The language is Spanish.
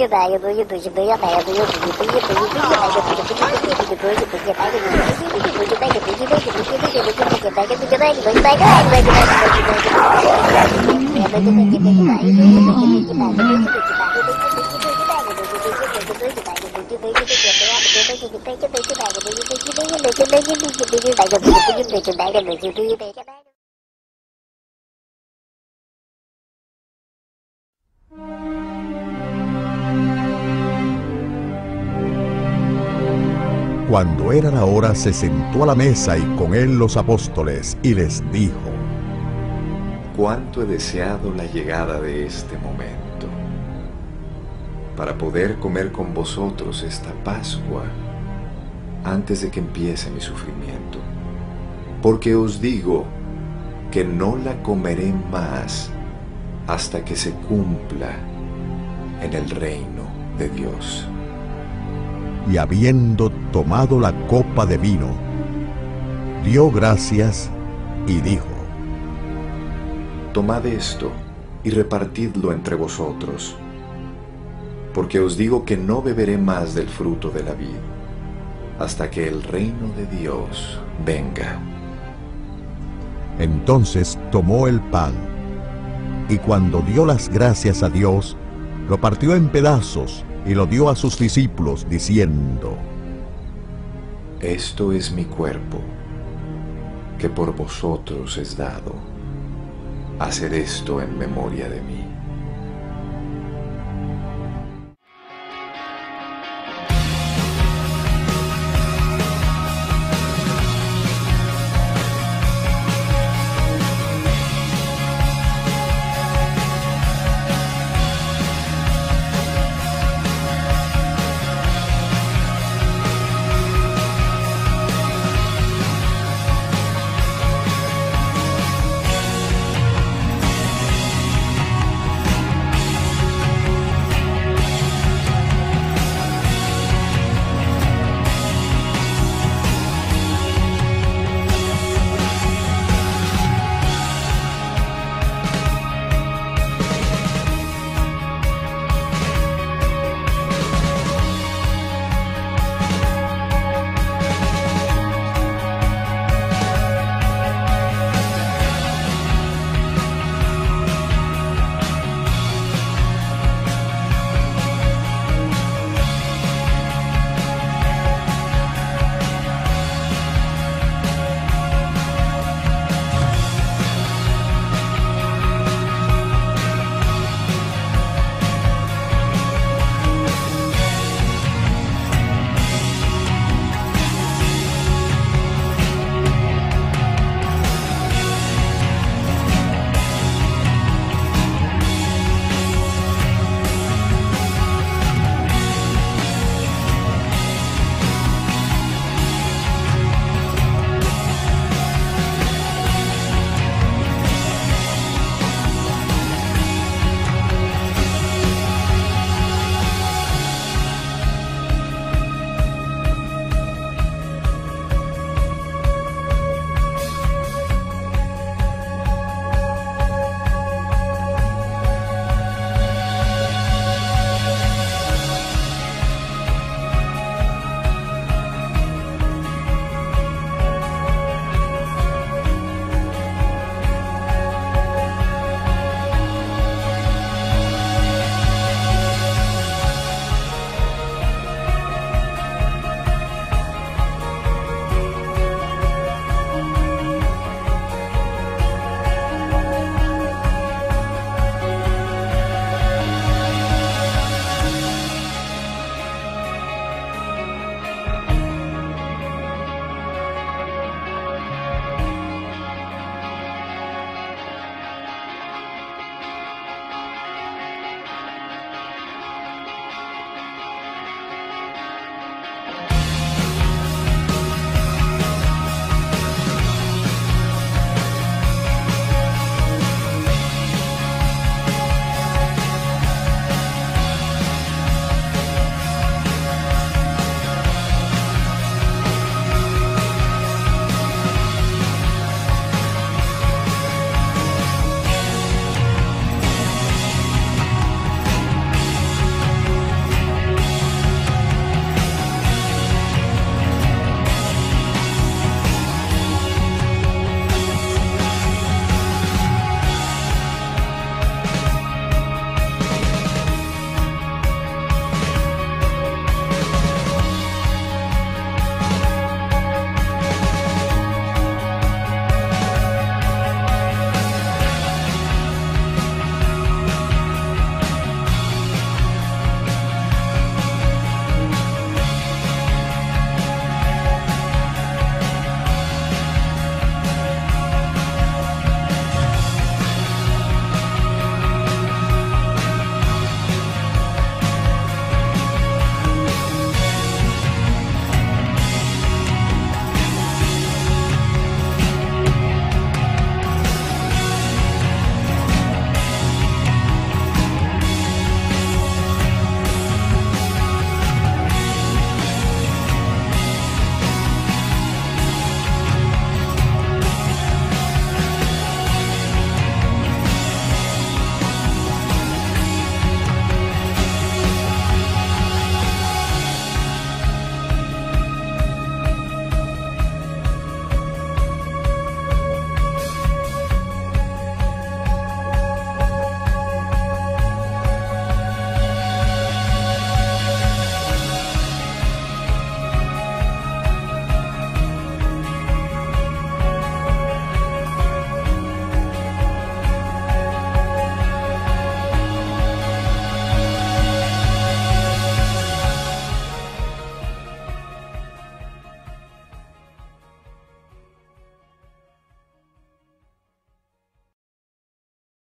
Cuando era la hora, se sentó a la mesa y con él los apóstoles, y les dijo: Cuánto he deseado la llegada de este momento, para poder comer con vosotros esta Pascua antes de que empiece mi sufrimiento. Porque os digo que no la comeré más hasta que se cumpla en el reino de Dios. Y habiendo tomado la copa de vino, dio gracias y dijo: Tomad esto y repartidlo entre vosotros, porque os digo que no beberé más del fruto de la vid, hasta que el reino de Dios venga. Entonces tomó el pan, y cuando dio las gracias a Dios, lo partió en pedazos y lo dio a sus discípulos, diciendo: Esto es mi cuerpo, que por vosotros es dado. Haced esto en memoria de mí.